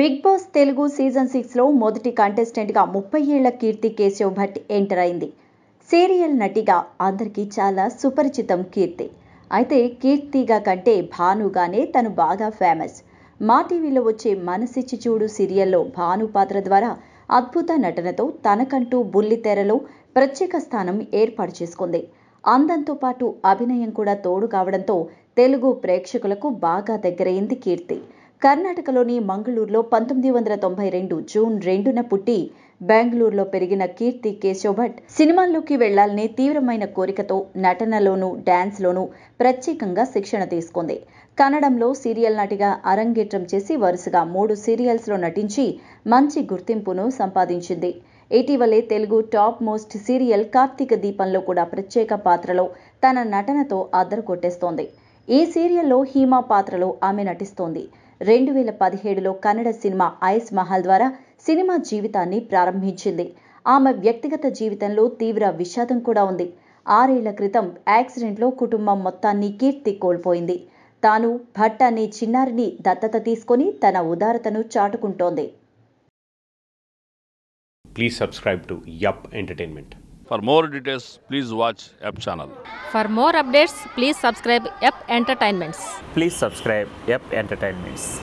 Big Boss Telugu season 6లో మొదటి కంటెస్టెంట్గా 30 ఏళ్ల కీర్తి కేశవ్ భట్ ఎంటర్ అయింది. సీరియల్ నటిగా అందరికీ చాలా సుపరిచితం కీర్తి. అయితే కీర్తిగా కంటే భానుగానే తను బాగా ఫేమస్. మా టీవీలో వచ్చే మనసిచ్చి చూడు సీరియల్లో భాను పాత్ర ద్వారా అద్భుత నటనతో తనకంటూ బుల్లితెరలో ప్రత్యేక స్థానం ఏర్పాటు చేసుకుంది. అందంతో పాటు అభినయం కూడా తోడు కావడంతో తెలుగు ప్రేక్షకులకు బాగా దగ్గరైంది కీర్తి. కర్ణాటకలోని మంగళూరులో 1992 జూన్ 2న పుట్టి బెంగళూరులో పెరిగిన కీర్తి కేశవ్ భట్ సినిమాల్లోకి వెళ్లాలనే తీవ్రమైన కోరికతో నటనలోనూ డాన్స్లోనూ ప్రత్యేకంగా శిక్షణ తీసుకుంది. కన్నడంలో సీరియల్ నటిగా అరంగేట్రం చేసి వరుసగా 3 సీరియల్స్లో నటించి మంచి గుర్తింపును సంపాదించింది. ఇటీవలే Telugu top most serial Karthika దీపంలో కూడా ప్రత్యేక పాత్రలో తన నటనతో అద్దరు కొట్టేస్తోంది. ఈ సీరియల్లో హీమా పాత్రలో ఆమె నటిస్తోంది. 2017లో కన్నడ సినిమా ఐస్ మహల్ ద్వారా సినిమా జీవితాన్ని ప్రారంభించింది. ఆమె వ్యక్తిగత జీవితంలో తీవ్ర విషాదం కూడా ఉంది. 6 ఏళ్ల క్రితం యాక్సిడెంట్లో కుటుంబం మొత్తాన్ని కీర్తి కోల్పోయింది. తాను భట్ అనే చిన్నారిని దత్తత తీసుకొని తన ఉదారతను చాటుకుంటోంది. Please subscribe to Yup Entertainment. For more details, please watch Yup channel. For more updates, please subscribe Yup Entertainments. Please subscribe Yup Entertainments.